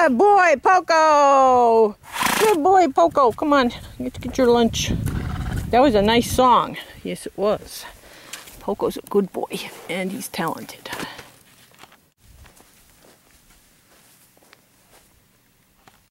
Good boy, Poco. Good boy, Poco. Come on, get your lunch. That was a nice song. Yes, it was. Poco's a good boy, and he's talented.